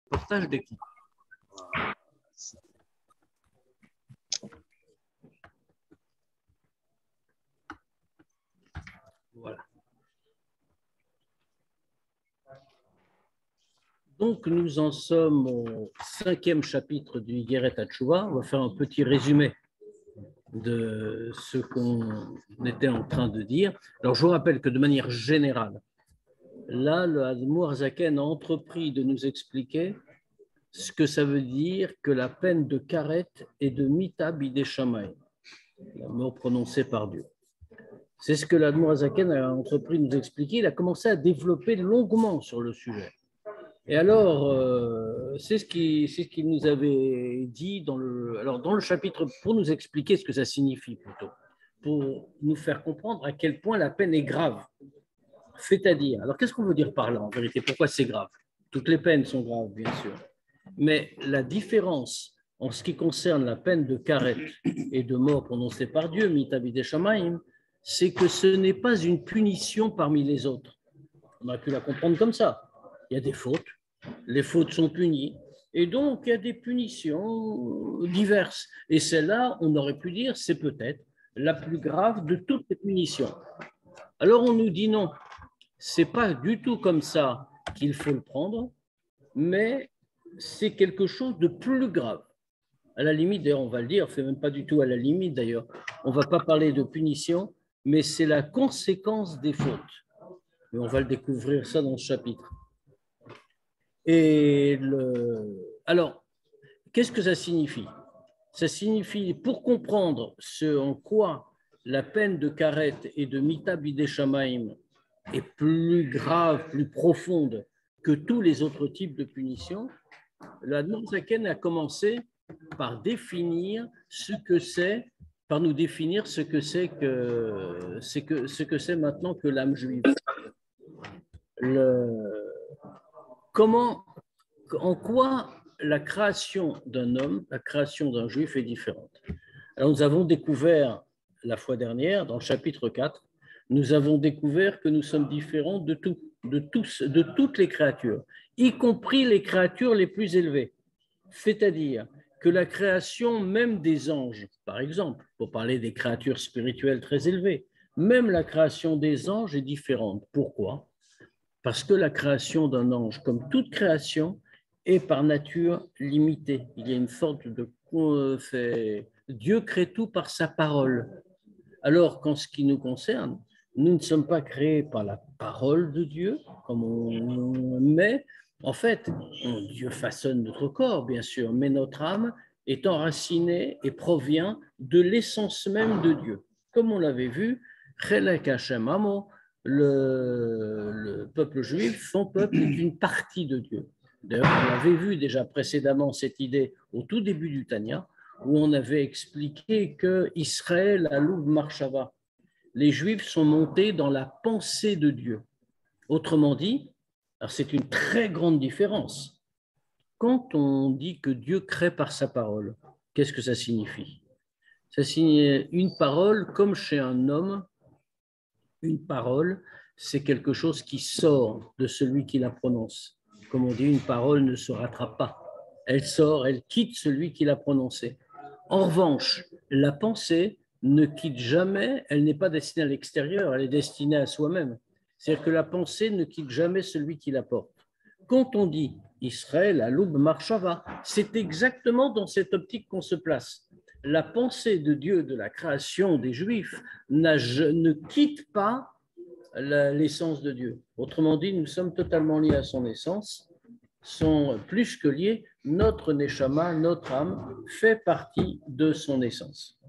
Partage d'écran. Voilà. Donc, nous en sommes au 5e chapitre du Igeret HaTshuva. On va faire un petit résumé de ce qu'on était en train de dire. Alors, je vous rappelle que de manière générale, là, le Admour Zaken a entrepris de nous expliquer ce que ça veut dire que la peine de karet et de mita bidei shamayim, la mort prononcée par Dieu. C'est ce que l'Admour Zaken a entrepris de nous expliquer. Il a commencé à développer longuement sur le sujet. Et alors, c'est ce qu'il nous avait dit dans le chapitre, pour nous expliquer ce que ça signifie plutôt, pour nous faire comprendre à quel point la peine est grave. C'est-à-dire, alors qu'est-ce qu'on veut dire par là en vérité? Pourquoi c'est grave? Toutes les peines sont graves, bien sûr. Mais la différence en ce qui concerne la peine de karet et de mort prononcée par Dieu, mita bidei shamayim, c'est que ce n'est pas une punition parmi les autres. On a pu la comprendre comme ça. Il y a des fautes, les fautes sont punies, et donc il y a des punitions diverses. Et celle-là, on aurait pu dire, c'est peut-être la plus grave de toutes les punitions. Alors on nous dit non, c'est pas du tout comme ça qu'il faut le prendre, mais c'est quelque chose de plus grave. À la limite, d'ailleurs, on va le dire, c'est même pas du tout à la limite d'ailleurs, on va pas parler de punition, mais c'est la conséquence des fautes. Et on va le découvrir ça dans ce chapitre. Alors, qu'est-ce que ça signifie? Ça signifie, pour comprendre ce en quoi la peine de karet et de mita bidei shamayim est plus grave, plus profonde que tous les autres types de punitions, l'Admour Zaken a commencé par définir ce que c'est, par nous définir ce que c'est maintenant que l'âme juive. En quoi la création d'un homme, la création d'un juif est différente? Alors, nous avons découvert la fois dernière, dans le chapitre 4, nous avons découvert que nous sommes différents de toutes les créatures, y compris les créatures les plus élevées. C'est-à-dire que la création même des anges, par exemple, pour parler des créatures spirituelles très élevées, même la création des anges est différente. Pourquoi? Parce que la création d'un ange, comme toute création, est par nature limitée. Il y a une sorte de... Dieu crée tout par sa parole. Alors qu'en ce qui nous concerne, nous ne sommes pas créés par la parole de Dieu, mais en fait, Dieu façonne notre corps, bien sûr, mais notre âme est enracinée et provient de l'essence même de Dieu. Comme on l'avait vu, Chelek Hashem Amo, le peuple juif, son peuple est une partie de Dieu. D'ailleurs, on avait vu déjà précédemment cette idée au tout début du Tanya, où on avait expliqué que Israël a loup marshava. Les Juifs sont montés dans la pensée de Dieu. Autrement dit, alors c'est une très grande différence. Quand on dit que Dieu crée par sa parole, qu'est-ce que ça signifie? Ça signifie une parole, comme chez un homme, une parole, c'est quelque chose qui sort de celui qui la prononce. Comme on dit, une parole ne se rattrape pas. Elle sort, elle quitte celui qui l'a prononcée. En revanche, la pensée ne quitte jamais, elle n'est pas destinée à l'extérieur, elle est destinée à soi-même. C'est-à-dire que la pensée ne quitte jamais celui qui la porte. Quand on dit Israël, Aloub, Marshava, c'est exactement dans cette optique qu'on se place. La pensée de Dieu, de la création des Juifs, ne quitte pas l'essence de Dieu. Autrement dit, nous sommes totalement liés à son essence, sont plus que liés. Notre neshama, notre âme, fait partie de son essence.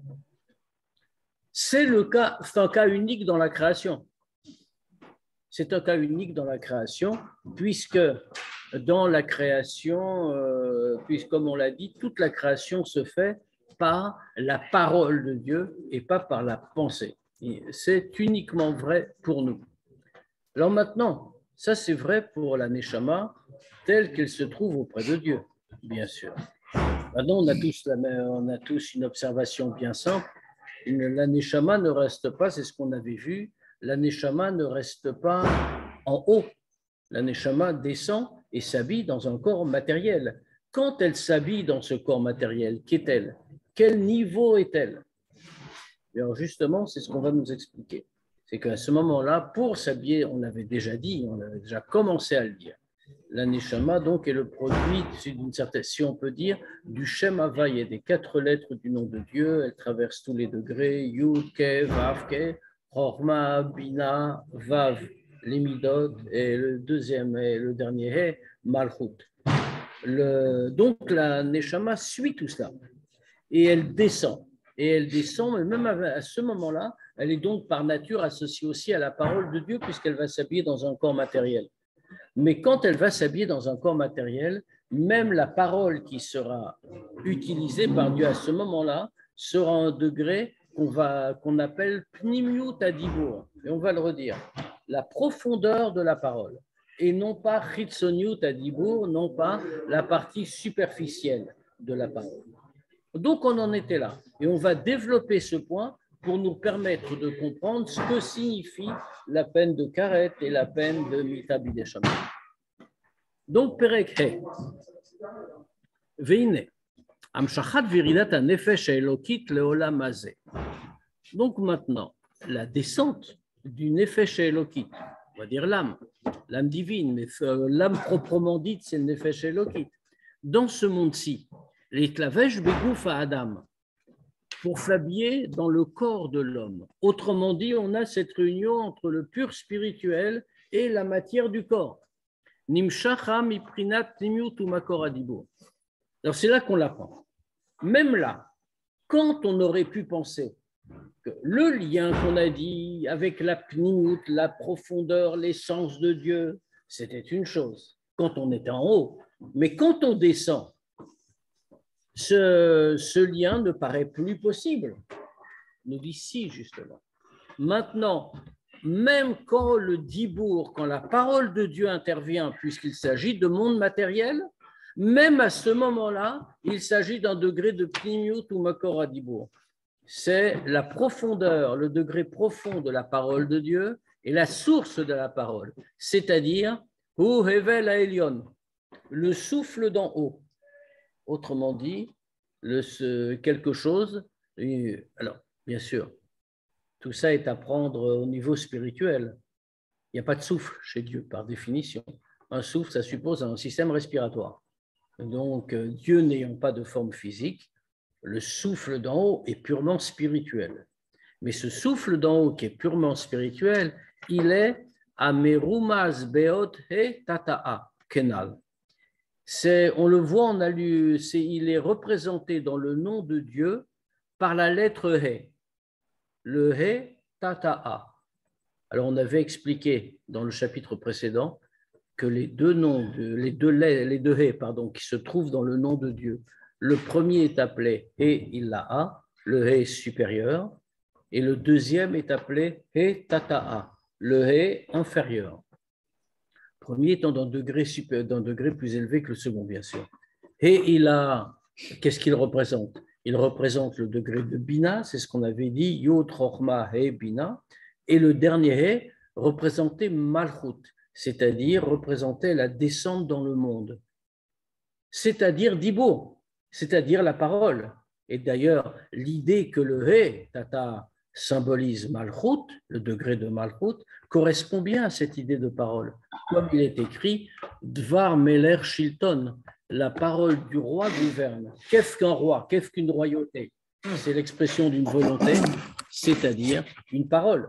C'est un cas unique dans la création. C'est un cas unique dans la création, puisque dans la création, puisque comme on l'a dit, toute la création se fait par la parole de Dieu et pas par la pensée. C'est uniquement vrai pour nous. Alors maintenant, ça c'est vrai pour la neshama telle qu'elle se trouve auprès de Dieu, bien sûr. Maintenant, on a tous une observation bien simple. La neshama ne reste pas, c'est ce qu'on avait vu, la neshama ne reste pas en haut. La neshama descend et s'habille dans un corps matériel. Quand elle s'habille dans ce corps matériel, qu'est-elle? Quel niveau est-elle? Alors justement, c'est ce qu'on va nous expliquer. C'est qu'à ce moment-là, pour s'habiller, on l'avait déjà dit, on avait déjà commencé à le dire. La Neshama, donc, est le produit, d'une certaine, si on peut dire, du Shem Havaya, des 4 lettres du nom de Dieu. Elle traverse tous les degrés, Yud, Ke, Vav, Ke, Chorma, Bina, Vav, les Midot, et le deuxième et le dernier est Malchut. Donc, la Neshama suit tout cela et elle descend. Et elle descend, mais même à ce moment-là, elle est donc par nature associée aussi à la parole de Dieu, puisqu'elle va s'habiller dans un corps matériel. Mais quand elle va s'habiller dans un corps matériel, même la parole qui sera utilisée par Dieu à ce moment-là sera un degré qu'on appelle pnimiut adibur. Et on va le redire, la profondeur de la parole. Et non pas chitzoniut adibur, non pas la partie superficielle de la parole. Donc, on en était là. Et on va développer ce point pour nous permettre de comprendre ce que signifie la peine de karet et la peine de mitabide shaman. Donc, Perek He. Veine. Amshachat viridat nefesh elokit leolam hazeh. Donc, maintenant, la descente du nefesh elokit, on va dire l'âme divine, mais l'âme proprement dite, c'est le nefesh elokit. Dans ce monde-ci, les klavesh begouf à Adam, pour s'habiller dans le corps de l'homme. Autrement dit, on a cette réunion entre le pur spirituel et la matière du corps. Nimshacha miprinat nimiut umakor adibur. Alors c'est là qu'on l'apprend. Même là, quand on aurait pu penser que le lien qu'on a dit avec la pnimut, la profondeur, l'essence de Dieu, c'était une chose, quand on était en haut. Mais quand on descend, ce lien ne paraît plus possible. Nous dit si, justement. Maintenant, même quand le dibour, quand la parole de Dieu intervient, puisqu'il s'agit de monde matériel, même à ce moment-là, il s'agit d'un degré de pnimiut ou makor adibour. C'est la profondeur, le degré profond de la parole de Dieu et la source de la parole, c'est-à-dire Hu Hevel Haelion, le souffle d'en haut. Autrement dit, quelque chose. Alors, bien sûr, tout ça est à prendre au niveau spirituel. Il n'y a pas de souffle chez Dieu, par définition. Un souffle, ça suppose un système respiratoire. Donc, Dieu n'ayant pas de forme physique, le souffle d'en haut est purement spirituel. Mais ce souffle d'en haut qui est purement spirituel, il est Amerumaz Beot He Tata'a Kenal. On le voit, il est représenté dans le nom de Dieu par la lettre He. Le He Tata'a. Alors, on avait expliqué dans le chapitre précédent que les deux He, qui se trouvent dans le nom de Dieu, le premier est appelé He Illa'a, le He supérieur, et le deuxième est appelé He Tata'a, le He inférieur. Le premier étant d'un degré plus élevé que le second, bien sûr. He Illa'a, qu'est-ce qu'il représente? Il représente le degré de Bina, c'est ce qu'on avait dit, Yod Chorma He Bina, et le dernier He représentait Malchut, c'est-à-dire représentait la descente dans le monde, c'est-à-dire Dibo, c'est-à-dire la parole. Et d'ailleurs, l'idée que le He, Tata, symbolise Malchut, le degré de Malchut, correspond bien à cette idée de parole. Comme il est écrit, Dvar Meler Shilton, la parole du roi gouverne. Qu'est-ce qu'un roi? Qu'est-ce qu'une royauté? C'est l'expression d'une volonté, c'est-à-dire une parole.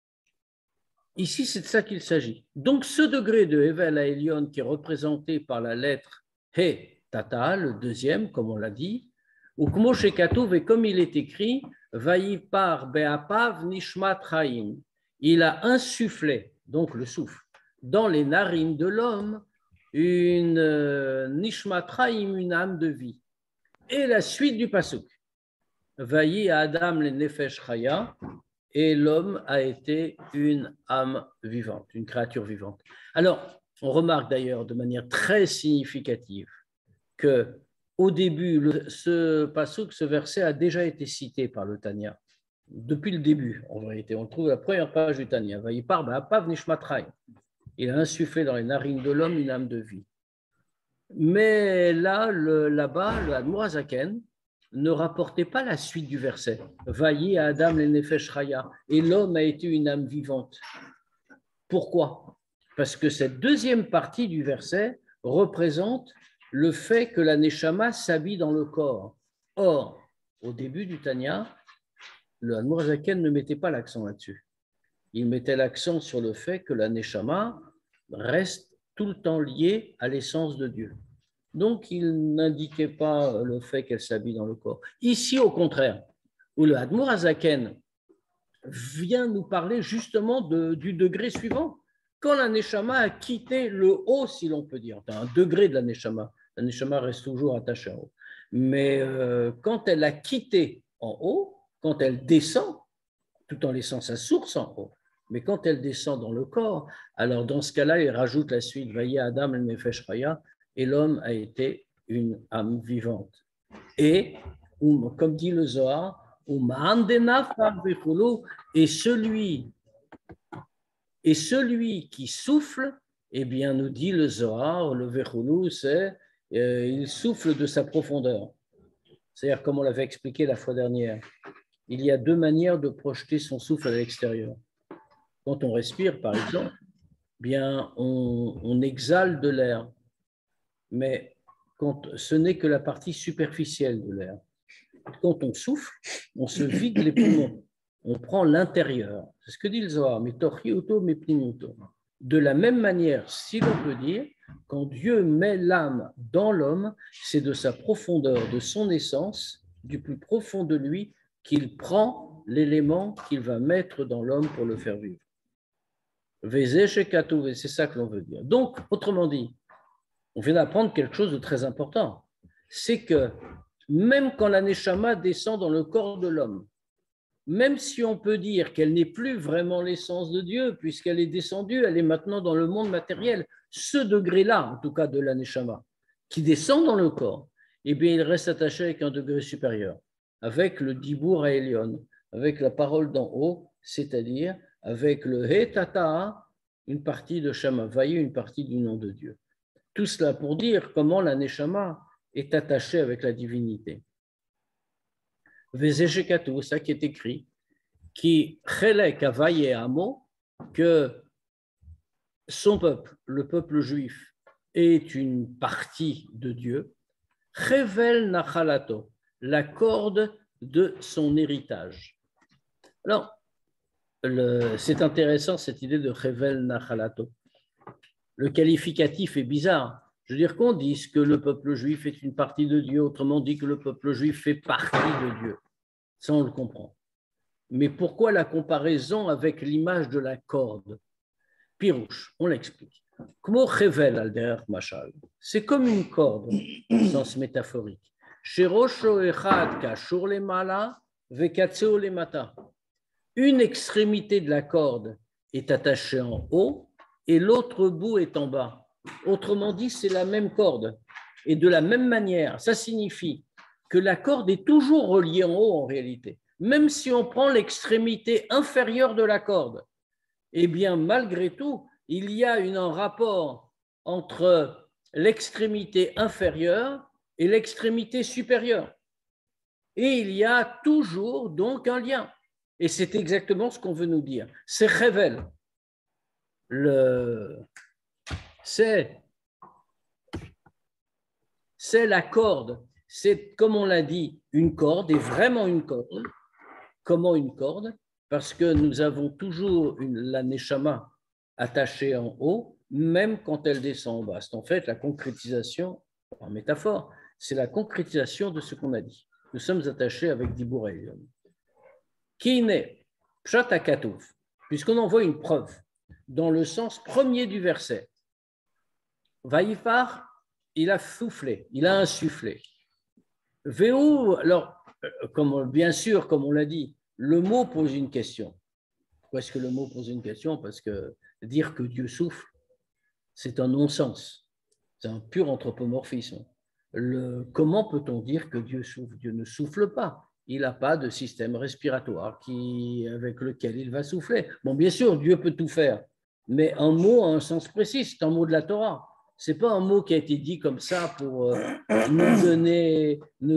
Ici, c'est de ça qu'il s'agit. Donc, ce degré de Hevel Haelion qui est représenté par la lettre He Tata, le deuxième, comme on l'a dit, ou Kmo Shekatouv, et comme il est écrit, Vayipar Be'apav Nishmat Chaim. Il a insufflé, donc le souffle, dans les narines de l'homme, une Nishmat Chaim, une âme de vie. Et la suite du pasuk. Vayi Adam le Nefesh Chaya. Et l'homme a été une âme vivante, une créature vivante. Alors, on remarque d'ailleurs de manière très significative que au début, ce pasuk, ce verset a déjà été cité par le Tanya. Depuis le début, en vérité. On le trouve à la première page du Tanya. Il a insufflé dans les narines de l'homme une âme de vie. Mais là-bas, le Admour Hazaken ne rapportait pas la suite du verset. Vaillé à Adam le Nefesh Raya. Et l'homme a été une âme vivante. Pourquoi? Parce que cette deuxième partie du verset représente le fait que la Neshama s'habille dans le corps. Or, au début du Tanya, le Admour Hazaken ne mettait pas l'accent là-dessus. Il mettait l'accent sur le fait que la Neshama reste tout le temps liée à l'essence de Dieu. Donc, il n'indiquait pas le fait qu'elle s'habille dans le corps. Ici, au contraire, où le Admour Hazaken vient nous parler justement du degré suivant. Quand la Neshama a quitté le haut, si l'on peut dire, un degré de la Neshama reste toujours attachée en haut. Mais quand elle a quitté en haut, quand elle descend, tout en laissant sa source en haut, mais quand elle descend dans le corps, alors dans ce cas-là, il rajoute la suite, Vaillé Adam el Nefesh Raya, et l'homme a été une âme vivante. Et, comme dit le Zohar, et celui qui souffle, eh bien, nous dit le Zohar, le Vechulu, c'est il souffle de sa profondeur. C'est-à-dire, comme on l'avait expliqué la fois dernière, il y a deux manières de projeter son souffle à l'extérieur. Quand on respire, par exemple, bien, on exhale de l'air, mais ce n'est que la partie superficielle de l'air. Quand on souffle, on se vide les poumons, on prend l'intérieur. C'est ce que dit le Zohar, de la même manière, si l'on peut dire, quand Dieu met l'âme dans l'homme, c'est de sa profondeur, de son essence, du plus profond de lui, qu'il prend l'élément qu'il va mettre dans l'homme pour le faire vivre. C'est ça que l'on veut dire. Donc, autrement dit, on vient d'apprendre quelque chose de très important. C'est que même quand la Neshama descend dans le corps de l'homme, même si on peut dire qu'elle n'est plus vraiment l'essence de Dieu, puisqu'elle est descendue, elle est maintenant dans le monde matériel, ce degré-là, en tout cas de la Neshama, qui descend dans le corps, eh bien, il reste attaché avec un degré supérieur, avec le Dibour à Elion, avec la parole d'en haut, c'est-à-dire avec le Hetata, une partie de Shama Vayu, une partie du nom de Dieu. Tout cela pour dire comment la Neshama est attachée avec la divinité. Vezeshekatu, ça qui est écrit, qui chelek avaye amo, que son peuple, le peuple juif, est une partie de Dieu, chevel nachalato, la corde de son héritage. Alors, c'est intéressant cette idée de chevel nachalato. Le qualificatif est bizarre. Je veux dire qu'on dise que le peuple juif est une partie de Dieu, autrement dit que le peuple juif fait partie de Dieu. Ça, on le comprend. Mais pourquoi la comparaison avec l'image de la corde? Pirouche, on l'explique. C'est comme une corde, au sens métaphorique. Une extrémité de la corde est attachée en haut et l'autre bout est en bas. Autrement dit, c'est la même corde. Et de la même manière, ça signifie que la corde est toujours reliée en haut en réalité. Même si on prend l'extrémité inférieure de la corde, eh bien, malgré tout, il y a un rapport entre l'extrémité inférieure et l'extrémité supérieure. Et il y a toujours donc un lien. Et c'est exactement ce qu'on veut nous dire. C'est Chevel. C'est la corde. C'est, comme on l'a dit, une corde, et vraiment une corde. Comment une corde? Parce que nous avons toujours la Neshama attachée en haut, même quand elle descend en bas. C'est en fait la concrétisation, en métaphore, c'est la concrétisation de ce qu'on a dit. Nous sommes attachés avec Dibour Elion. Qui n'est Pshat HaKatuv, puisqu'on en voit une preuve dans le sens premier du verset. Vaïfar, il a soufflé, il a insufflé. Véou, alors, bien sûr, comme on l'a dit, le mot pose une question. Pourquoi est-ce que le mot pose une question? Parce que dire que Dieu souffle, c'est un non-sens. C'est un pur anthropomorphisme. Comment peut-on dire que Dieu souffle? Dieu ne souffle pas. Il n'a pas de système respiratoire avec lequel il va souffler. Bon, bien sûr, Dieu peut tout faire, mais un mot a un sens précis, c'est un mot de la Torah. Ce n'est pas un mot qui a été dit comme ça pour nous donner,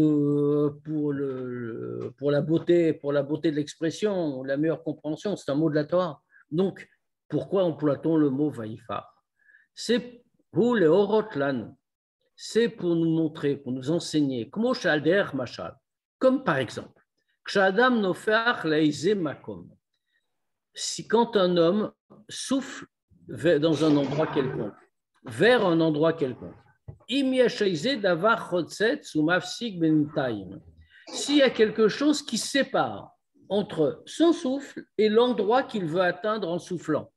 pour la beauté de l'expression, la meilleure compréhension. C'est un mot de la Torah. Donc, pourquoi emploie-t-on le mot vaïfar? C'est pour les orotlan, c'est pour nous montrer, pour nous enseigner, comme par exemple, si quand un homme souffle dans un endroit quelconque, vers un endroit quelconque, s'il y a quelque chose qui sépare entre son souffle et l'endroit qu'il veut atteindre en soufflant,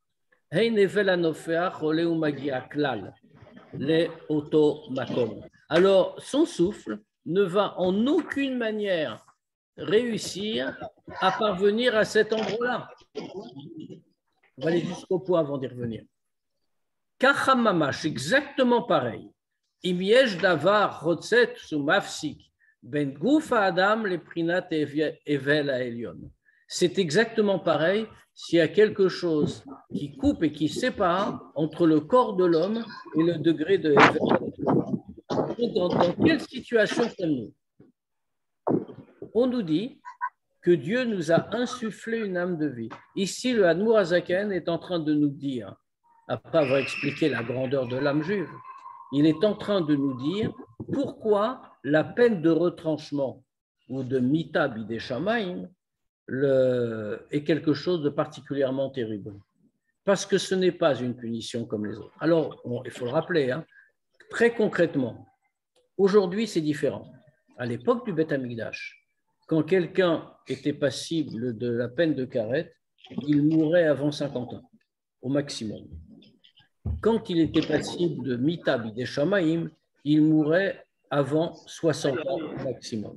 alors son souffle ne va en aucune manière réussir à parvenir à cet endroit-là. On va aller jusqu'au point avant d'y revenir. Kachamamash, exactement pareil. Imiesh davar rotzet sou mafsik ben gouf adam le prinat evel a elion. C'est exactement pareil s'il y a quelque chose qui coupe et qui sépare entre le corps de l'homme et le degré de evel. Dans quelle situation sommes-nous? On nous dit que Dieu nous a insufflé une âme de vie. Ici, le Admour Hazaken est en train de nous dire, après avoir expliqué la grandeur de l'âme juive, il est en train de nous dire pourquoi la peine de retranchement ou de mita bidei shamayim est quelque chose de particulièrement terrible. Parce que ce n'est pas une punition comme les autres. Alors, il faut le rappeler, très concrètement, aujourd'hui c'est différent. À l'époque du Beth Amikdash, quand quelqu'un était passible de la peine de karet, il mourait avant 50 ans, au maximum. Quand il était passible de mita bidei shamayim, il mourait avant 60 ans au maximum.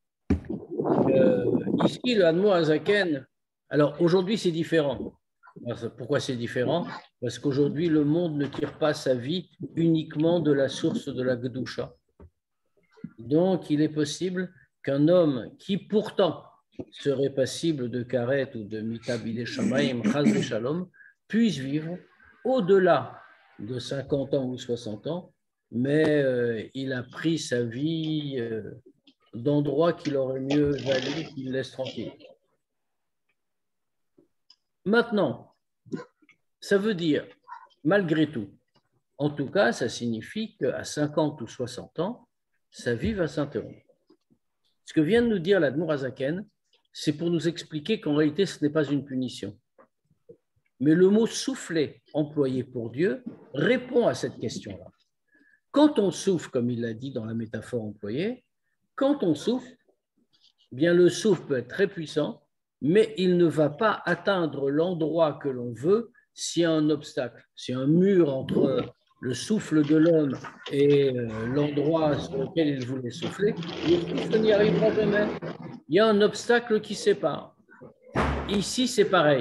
Ici, le Admour Hazaken, alors aujourd'hui c'est différent. Pourquoi c'est différent? Parce qu'aujourd'hui le monde ne tire pas sa vie uniquement de la source de la Gedusha. Donc il est possible qu'un homme qui pourtant serait passible de karet ou de mita bidei shamayim, chas v'shalom, puisse vivre au-delà de 50 ans ou 60 ans, mais il a pris sa vie d'endroits qu'il aurait mieux valu qu'il laisse tranquille. Maintenant, ça veut dire, malgré tout, en tout cas, ça signifie qu'à 50 ou 60 ans, sa vie va s'interrompre. Ce que vient de nous dire l'Admour Hazaken, c'est pour nous expliquer qu'en réalité, ce n'est pas une punition. Mais le mot souffler employé pour Dieu répond à cette question-là. Quand on souffle, comme il l'a dit dans la métaphore employée, quand on souffle, bien le souffle peut être très puissant, mais il ne va pas atteindre l'endroit que l'on veut s'il y a un obstacle, s'il y a un mur entre le souffle de l'homme et l'endroit sur lequel il voulait souffler, le souffle n'y arrivera jamais. Il y a un obstacle qui sépare. Ici, c'est pareil.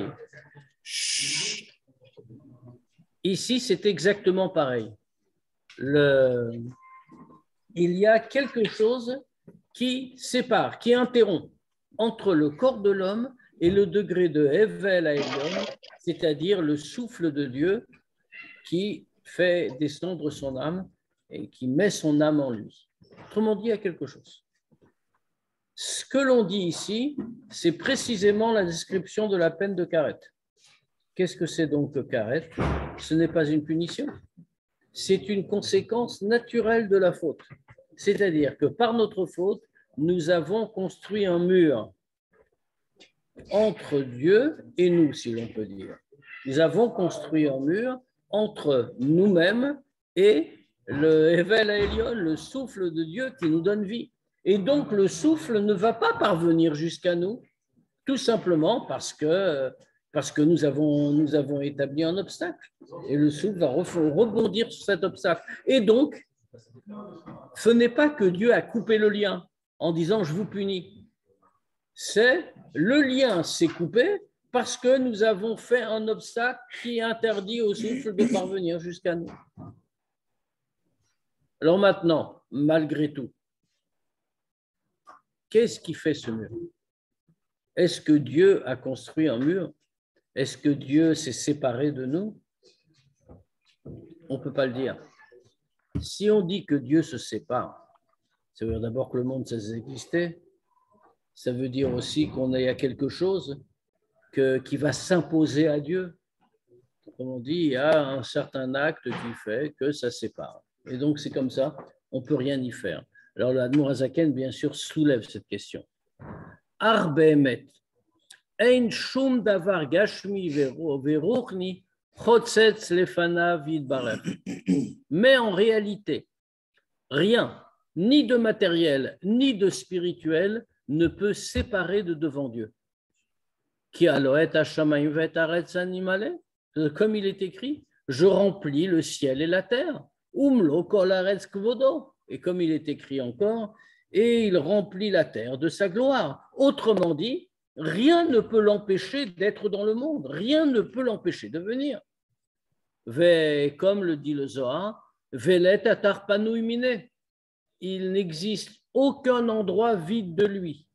Ici, c'est exactement pareil. Il y a quelque chose qui sépare, qui interrompt entre le corps de l'homme et le degré de Hevel Haelyon, c'est-à-dire le souffle de Dieu qui fait descendre son âme et qui met son âme en lui. Autrement dit, il y a quelque chose. Ce que l'on dit ici, c'est précisément la description de la peine de karet. Qu'est-ce que c'est donc le karet? Ce n'est pas une punition. C'est une conséquence naturelle de la faute. C'est-à-dire que par notre faute, nous avons construit un mur entre Dieu et nous, si l'on peut dire. Nous avons construit un mur entre nous-mêmes et le Hevel Haelyon, le souffle de Dieu qui nous donne vie. Et donc, le souffle ne va pas parvenir jusqu'à nous, tout simplement parce que nous avons établi un obstacle. Et le souffle va rebondir sur cet obstacle. Et donc, ce n'est pas que Dieu a coupé le lien en disant « je vous punis ». C'est le lien s'est coupé parce que nous avons fait un obstacle qui interdit au souffle de parvenir jusqu'à nous. Alors maintenant, malgré tout, qu'est-ce qui fait ce mur? Est-ce que Dieu a construit un mur? Est-ce que Dieu s'est séparé de nous? on ne peut pas le dire. Si on dit que Dieu se sépare, ça veut dire d'abord que le monde cesse d'exister, ça veut dire aussi qu'on est à quelque chose qui va s'imposer à Dieu. Comme on dit, il y a un certain acte qui fait que ça sépare. Et donc c'est comme ça, on ne peut rien y faire. Alors l'Admour Hazaken, bien sûr, soulève cette question. Ar be'emet, ein shum davar gashmi veruchni chotzetz lefanav yitbarech. Mais en réalité, rien, ni de matériel, ni de spirituel, ne peut séparer de devant Dieu. Qui aloet hashamayim ve'etaretz animale, comme il est écrit, je remplis le ciel et la terre. Umlo kol haaretz kvodo. Et comme il est écrit encore, et il remplit la terre de sa gloire. Autrement dit, rien ne peut l'empêcher d'être dans le monde. Rien ne peut l'empêcher de venir. Comme le dit le Zohar, velet atar panouy mine. Il n'existe aucun endroit vide de lui.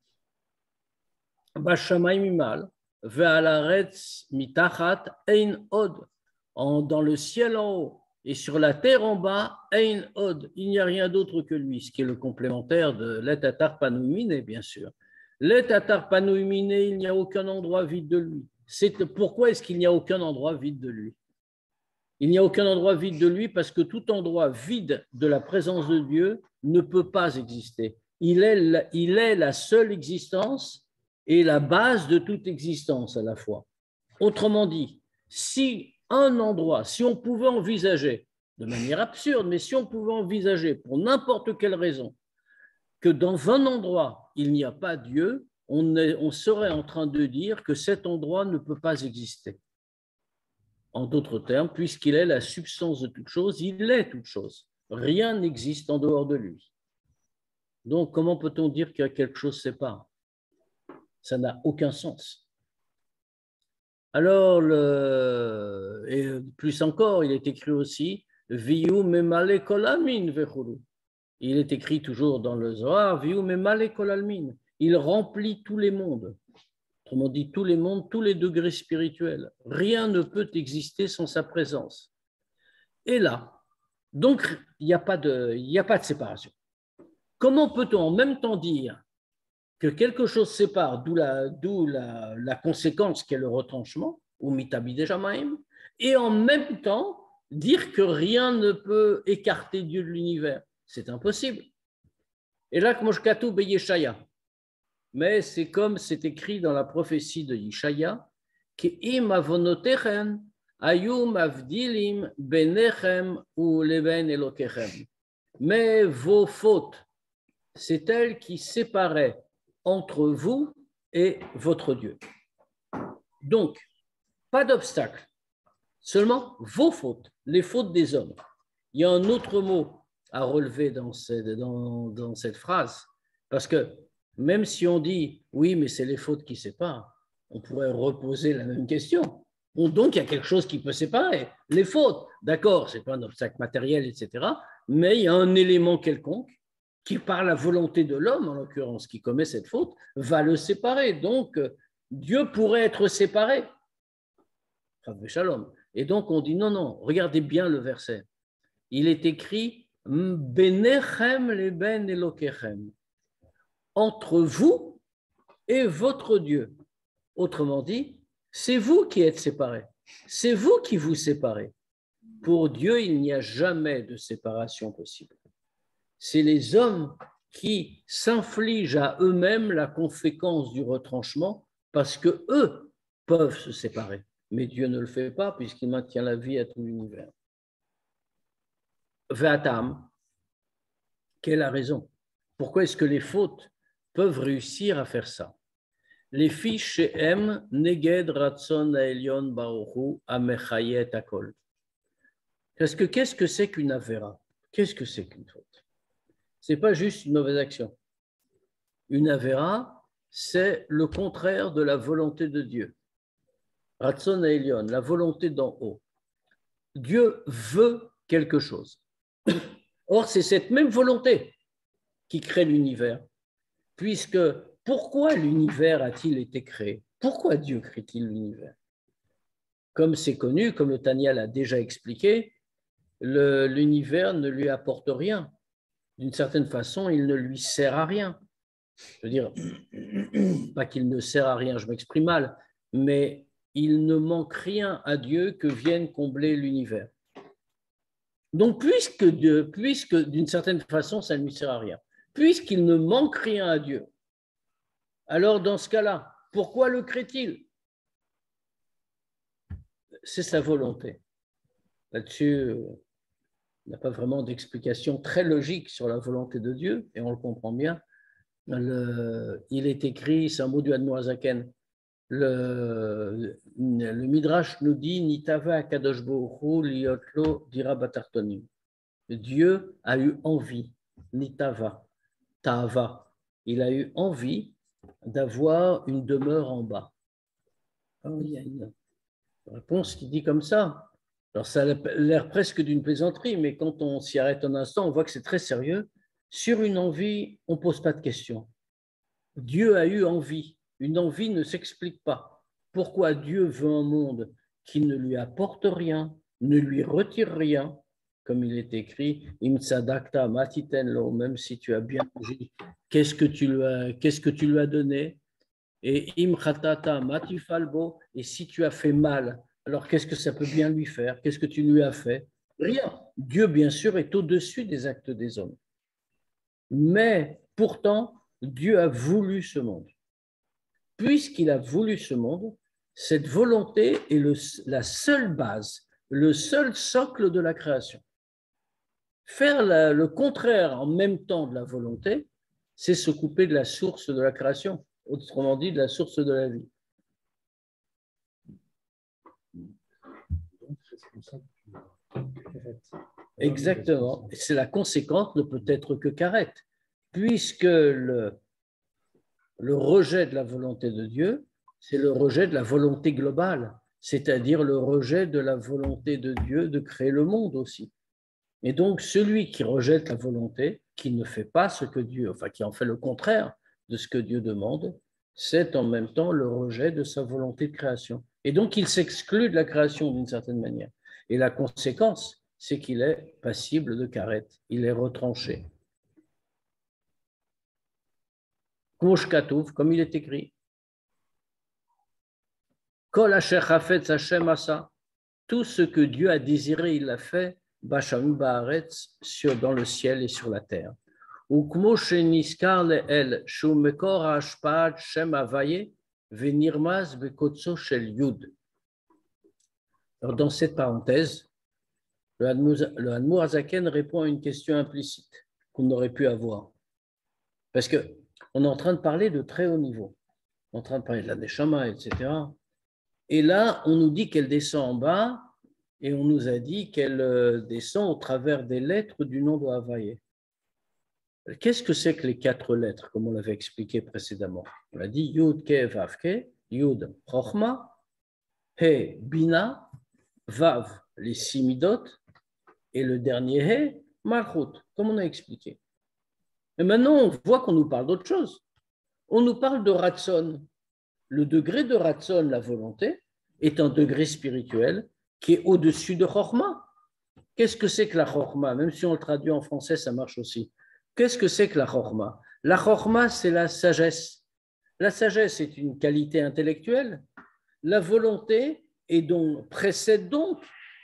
Bashamayim mimal, ve'al haaretz mitachat ein od. Dans le ciel en haut et sur la terre en bas, ein od. Il n'y a rien d'autre que lui, ce qui est le complémentaire de let atar panouy mine, bien sûr. Let atar panouy mine, il n'y a aucun endroit vide de lui. Pourquoi est-ce qu'il n'y a aucun endroit vide de lui? Il n'y a aucun endroit vide de lui parce que tout endroit vide de la présence de Dieu ne peut pas exister. Il est la seule existence et la base de toute existence à la fois. Autrement dit, si on pouvait envisager, de manière absurde, mais si on pouvait envisager pour n'importe quelle raison que dans un endroit il n'y a pas Dieu, on serait en train de dire que cet endroit ne peut pas exister. En d'autres termes, puisqu'il est la substance de toute chose, il est toute chose. Rien n'existe en dehors de lui. Donc, comment peut-on dire qu'il y a quelque chose sépare? Ça n'a aucun sens. Alors, et plus encore, il est écrit aussi Viu memale kol almin vechulu. Il est écrit toujours dans le Zohar Viu memale kol almin. Il remplit tous les mondes. Autrement dit, tous les mondes, tous les degrés spirituels. Rien ne peut exister sans sa présence. Et là, donc, il n'y a pas de séparation. Comment peut-on en même temps dire que quelque chose sépare, d'où la conséquence qui est le retranchement, ou mitabi jamaim, et en même temps dire que rien ne peut écarter Dieu de l'univers? C'est impossible. Et là, Kmoshkatu Beyeshaya. Mais c'est comme c'est écrit dans la prophétie de Yeshaya, Ke'im avonotechem ayum avdilim benechem ou leben elokechem. Mais vos fautes, c'est elles qui séparaient entre vous et votre Dieu. Donc, pas d'obstacle, seulement vos fautes, les fautes des hommes. Il y a un autre mot à relever dans cette phrase, parce que même si on dit oui, mais c'est les fautes qui séparent, on pourrait reposer la même question. Bon, donc, il y a quelque chose qui peut séparer. Les fautes, d'accord, ce n'est pas un obstacle matériel, etc., mais il y a un élément quelconque qui, par la volonté de l'homme, en l'occurrence, qui commet cette faute, va le séparer. Donc, Dieu pourrait être séparé. Et donc, on dit non, regardez bien le verset. Il est écrit Benechem leben elokechem, entre vous et votre Dieu. Autrement dit, c'est vous qui êtes séparés. C'est vous qui vous séparez. Pour Dieu, il n'y a jamais de séparation possible. C'est les hommes qui s'infligent à eux-mêmes la conséquence du retranchement parce qu'eux peuvent se séparer. Mais Dieu ne le fait pas puisqu'il maintient la vie à tout l'univers. Ve'atam, quelle est la raison? Pourquoi est-ce que les fautes peuvent réussir à faire ça? Les fiches she'em neged ratzon ha'elyon baruchu amechayet hakol. Parce que qu'est-ce que c'est qu'une avéra? Qu'est-ce que c'est qu'une faute? Ce n'est pas juste une mauvaise action. Une avéra, c'est le contraire de la volonté de Dieu. Ratzon ha'elyon, la volonté d'en haut. Dieu veut quelque chose. Or, c'est cette même volonté qui crée l'univers. Puisque, pourquoi l'univers a-t-il été créé? Pourquoi Dieu crée-t-il l'univers? Comme c'est connu, comme le Tanya l'a déjà expliqué, l'univers ne lui apporte rien. D'une certaine façon, il ne lui sert à rien. Je veux dire, pas qu'il ne sert à rien, je m'exprime mal, mais il ne manque rien à Dieu que vienne combler l'univers. Donc, puisque d'une certaine façon, ça ne lui sert à rien, puisqu'il ne manque rien à Dieu, alors dans ce cas-là, pourquoi le crée-t-il? C'est sa volonté. Là-dessus, on n'a pas vraiment d'explication très logique sur la volonté de Dieu, et on le comprend bien. Il est écrit, c'est un mot du Admoazaken, le Midrash nous dit Nitava Akadosh Baruch Hu liotlo dira batartonim. Dieu a eu envie, Nitava, Tava, il a eu envie d'avoir une demeure en bas. Alors, il y a une réponse qui dit comme ça. Alors, ça a l'air presque d'une plaisanterie, mais quand on s'y arrête un instant, on voit que c'est très sérieux. Sur une envie, on ne pose pas de questions. Dieu a eu envie. Une envie ne s'explique pas. Pourquoi Dieu veut un monde qui ne lui apporte rien, ne lui retire rien, comme il est écrit, Im tzadakta matiten lo, même si tu as bien agi, qu'est-ce que tu lui as donné? Et Im chatata matifalbo, et si tu as fait mal, alors qu'est-ce que ça peut bien lui faire? Qu'est-ce que tu lui as fait? Rien. Dieu, bien sûr, est au-dessus des actes des hommes. Mais pourtant, Dieu a voulu ce monde. Puisqu'il a voulu ce monde, cette volonté est la seule base, le seul socle de la création. Faire le contraire en même temps de la volonté, c'est se couper de la source de la création, autrement dit de la source de la vie. Exactement. C'est la conséquence ne peut être que Karet, puisque le rejet de la volonté de Dieu, c'est le rejet de la volonté globale, c'est-à-dire le rejet de la volonté de Dieu de créer le monde aussi. Et donc, celui qui rejette la volonté, qui ne fait pas ce que Dieu, enfin, qui en fait le contraire de ce que Dieu demande, c'est en même temps le rejet de sa volonté de création. Et donc, il s'exclut de la création d'une certaine manière. Et la conséquence, c'est qu'il est passible de karet, il est retranché. Comme il est écrit. Kol asher chafetz Hashem asa, tout ce que Dieu a désiré, il l'a fait, Basham Baaretz, dans le ciel et sur la terre. Ukmo sheniskar le'el, shu mekor hashpaat Shem Havaye, venirmaz bekotso shel Yud. Alors, dans cette parenthèse, le Admour Azaken répond à une question implicite qu'on aurait pu avoir. Parce qu'on est en train de parler de très haut niveau. On est en train de parler de la Neshama, etc. Et là, on nous dit qu'elle descend en bas et on nous a dit qu'elle descend au travers des lettres du nom de Havaye. Qu'est-ce que c'est que les 4 lettres, comme on l'avait expliqué précédemment? On a dit Yud, Ke, Vav, Ke, Yud, Chochma, He, Bina, Vav, les 6 midot, et le dernier He, Malchut, comme on a expliqué. Et maintenant, on voit qu'on nous parle d'autre chose. On nous parle de Ratson. Le degré de Ratson, la volonté, est un degré spirituel qui est au-dessus de Chochma. Qu'est-ce que c'est que la Chochma? Même si on le traduit en français, ça marche aussi. Qu'est-ce que c'est que la Chochma? La Chochma, c'est la sagesse. La sagesse est une qualité intellectuelle. La volonté précède donc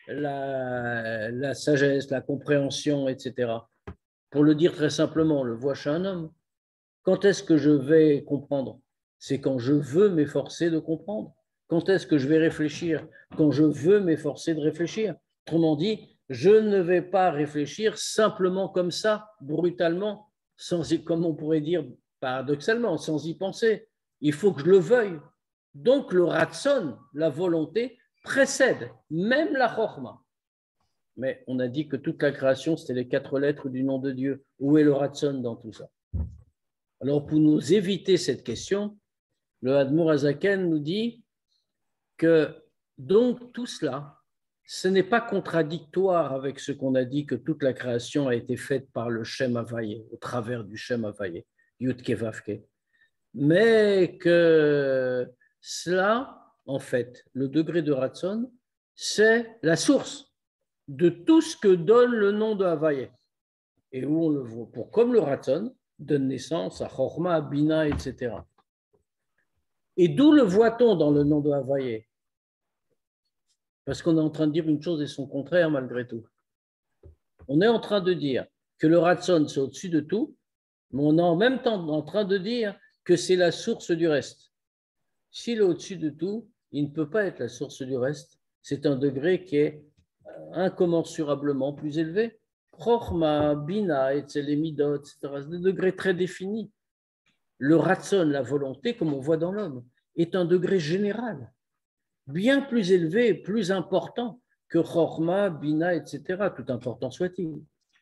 la sagesse, la compréhension, etc. Pour le dire très simplement, on le voit chez un homme. Quand est-ce que je vais comprendre? C'est quand je veux m'efforcer de comprendre. Quand est-ce que je vais réfléchir? Quand je veux m'efforcer de réfléchir. Autrement dit, je ne vais pas réfléchir simplement comme ça, brutalement, comme on pourrait dire paradoxalement, sans y penser. Il faut que je le veuille. Donc le ratson, la volonté, précède même la chorma. Mais on a dit que toute la création, c'était les 4 lettres du nom de Dieu. Où est le ratson dans tout ça? Alors, pour nous éviter cette question, le Admour Azaken nous dit que donc tout cela, ce n'est pas contradictoire avec ce qu'on a dit que toute la création a été faite par le Shem Havaye, au travers du Shem Havaye, Yudke Vavke. Mais que cela, en fait, le degré de Ratson, c'est la source de tout ce que donne le nom de Havaye. Et où on le voit, comme le Ratzon donne naissance à Chorma, Bina, etc. Et d'où le voit-on dans le nom de Havaye? Parce qu'on est en train de dire une chose et son contraire malgré tout. On est en train de dire que le Ratzon, c'est au-dessus de tout, mais on est en même temps en train de dire que c'est la source du reste. S'il est au-dessus de tout, il ne peut pas être la source du reste. C'est un degré qui est incommensurablement plus élevé. Chorma, Bina, etc., c'est des degrés très définis. Le Ratzon, la volonté, comme on voit dans l'homme, est un degré général, bien plus élevé et plus important que Chorma, Bina, etc., tout important soit-il.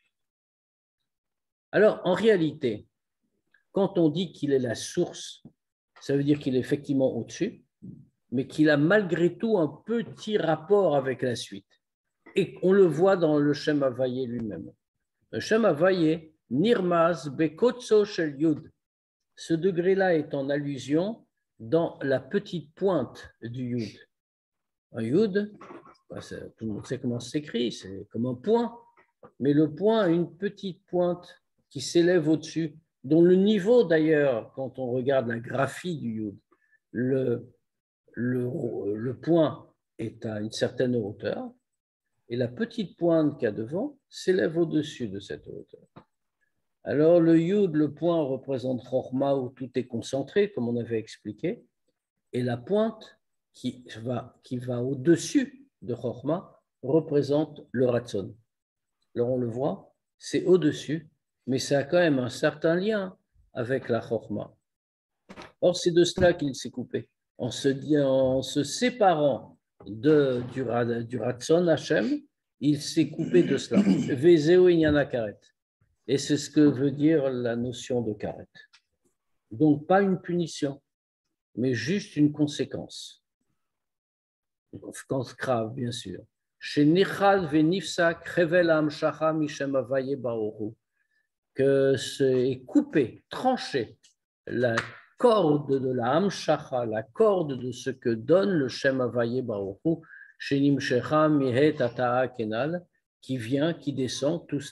Alors, en réalité, quand on dit qu'il est la source, ça veut dire qu'il est effectivement au-dessus, mais qu'il a malgré tout un petit rapport avec la suite. Et on le voit dans le Shem Havaye lui-même. Le Shem Havaye, Nirmaz Bekotso Shel Yud. Ce degré-là est en allusion dans la petite pointe du Yud. Un Yud, tout le monde sait comment ça s'écrit, c'est comme un point, mais le point a une petite pointe qui s'élève au-dessus, dont le niveau d'ailleurs, quand on regarde la graphie du Yud, le point est à une certaine hauteur, et la petite pointe qu'il y a devant s'élève au-dessus de cette hauteur. Alors le Yud, le point représente Chorma, où tout est concentré, comme on avait expliqué, et la pointe qui va au-dessus de Chorma représente le Ratzon. Alors on le voit, c'est au-dessus, mais ça a quand même un certain lien avec la Chorma. Or, c'est de cela qu'il s'est coupé. En se séparant du Ratzon Hachem, il s'est coupé de cela. Vezeo inyana karet. Et c'est ce que veut dire la notion de karet. Donc, pas une punition, mais juste une conséquence. Une conséquence grave, bien sûr. Chez Nichad venifsak revel amshacha mishem havaye baoru, que c'est coupé, tranché la corde de la Hamshacha, la corde de ce que donne le Shem Havaye Baruch Hu, Shenim Shecha Mihet Ata'a Kenal, qui vient, qui descend, tout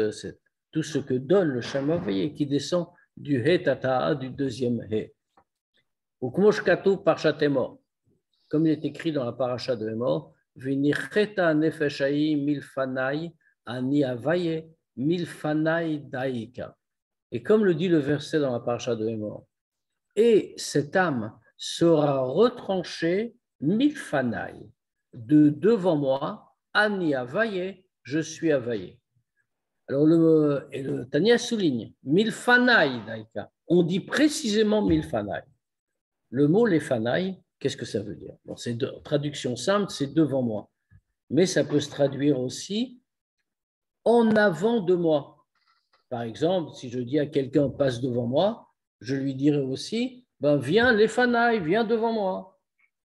ce que donne le Shem Havaye, qui descend du Het Ata'a, du deuxième He. Ou Kmoshkatu Parshat Emor, comme il est écrit dans la paracha de Emor, Vinicheta Nefeshai Milfanai Ani Havaye Milfanai Daika. Et comme le dit le verset dans la paracha de Emor, et cette âme sera retranchée milfanaï, de devant moi, Ani Havaye, je suis Havaye. Alors le Tania souligne, milfanaï daika, on dit précisément milfanaï. Le mot lefanaï, qu'est-ce que ça veut dire? Bon, c'est traduction simple, c'est devant moi, mais ça peut se traduire aussi en avant de moi. Par exemple, si je dis à quelqu'un passe devant moi, je lui dirai aussi viens lefanaï, viens devant moi.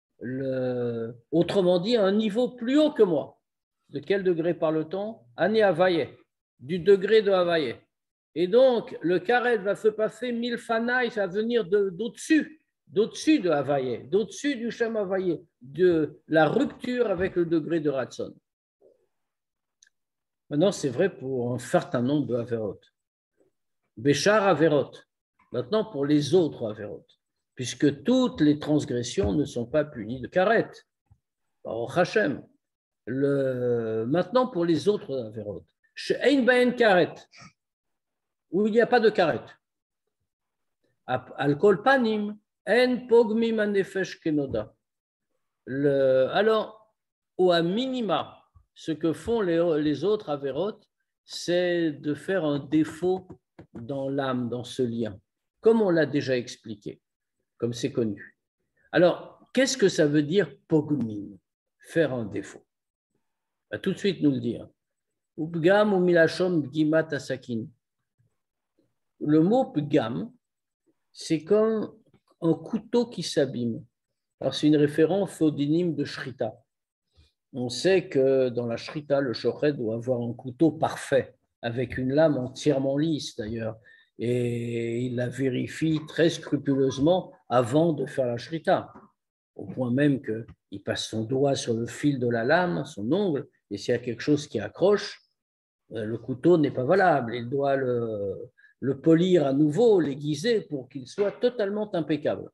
Autrement dit, à un niveau plus haut que moi. De quel degré parle-t-on? Ani Havaye, du degré de Havaye. Et donc, le karet va se passer milfanaï, ça va venir d'au-dessus de Havaye, d'au-dessus du Shem Havaye, de la rupture avec le degré de Ratzon. Maintenant, c'est vrai pour un certain nombre de Averot. Béchar Averot. Maintenant, pour les autres Averot, puisque toutes les transgressions ne sont pas punies de karet. Baruch Hashem. Maintenant, pour les autres Averot. She'ein baen karet, où il n'y a pas de karet. Al kol panim, en pogmim anefesh kenoda. Alors, ou à minima, ce que font les autres Averot, c'est de faire un défaut dans l'âme, dans ce lien, comme on l'a déjà expliqué, comme c'est connu. Alors, qu'est-ce que ça veut dire pogmim, faire un défaut? Va tout de suite nous le dire. Upgam ou milachom bgimat asakin. Le mot pgam, c'est comme un couteau qui s'abîme. Alors, c'est une référence au dinim de Shrita. On sait que dans la Shrita, le shochet doit avoir un couteau parfait, avec une lame entièrement lisse d'ailleurs. Et il la vérifie très scrupuleusement avant de faire la Shrita, au point même qu'il passe son doigt sur le fil de la lame, son ongle, Et s'il y a quelque chose qui accroche, le couteau n'est pas valable. Il doit le polir à nouveau, l'aiguiser pour qu'il soit totalement impeccable.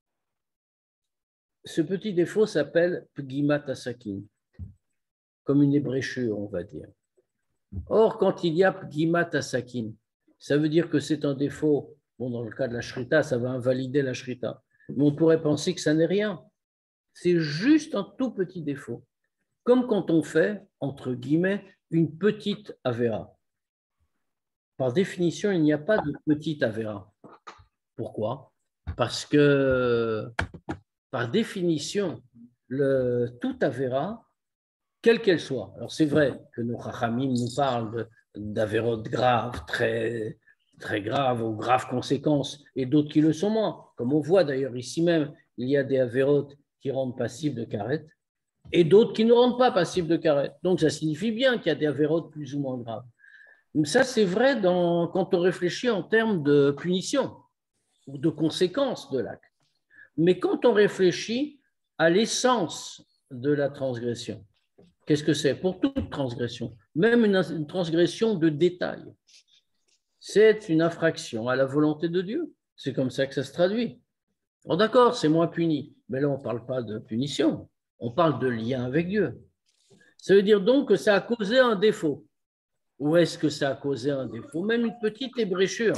Ce petit défaut s'appelle Pgimat Asakin, comme une ébréchure, on va dire. Or, quand il y a Pgimat Asakin, ça veut dire que c'est un défaut. Bon, dans le cas de la shrita, ça va invalider la shrita. Mais on pourrait penser que ça n'est rien. C'est juste un tout petit défaut. Comme quand on fait, entre guillemets, une petite avéra. Par définition, il n'y a pas de petite avéra. Pourquoi? Parce que, par définition, toute avéra, quelle qu'elle soit, alors c'est vrai que nos chachamim nous parlent d'avérotes graves, très, très graves, aux graves conséquences, et d'autres qui le sont moins. Comme on voit d'ailleurs ici même, il y a des avérotes qui rendent passibles de karet, et d'autres qui ne rendent pas passibles de karet. Donc ça signifie bien qu'il y a des avérotes plus ou moins graves. Donc ça, c'est vrai quand on réfléchit en termes de punition ou de conséquences de l'acte. Mais quand on réfléchit à l'essence de la transgression, qu'est-ce que c'est? Pour toute transgression, même une transgression de détail, c'est une infraction à la volonté de Dieu. C'est comme ça que ça se traduit. Oh, d'accord, c'est moins puni. Mais là, on ne parle pas de punition, on parle de lien avec Dieu. Ça veut dire donc que ça a causé un défaut. Où est-ce que ça a causé un défaut? Même une petite ébréchure.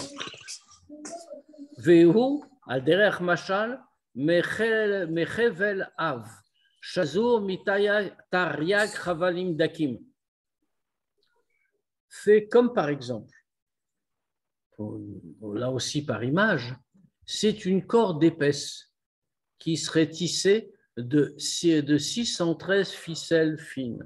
Vehu, al derech mashal, mechevel av, shazur mitariag chavalim dakim. Fait comme par exemple, là aussi par image, c'est une corde épaisse qui serait tissée de 613 ficelles fines.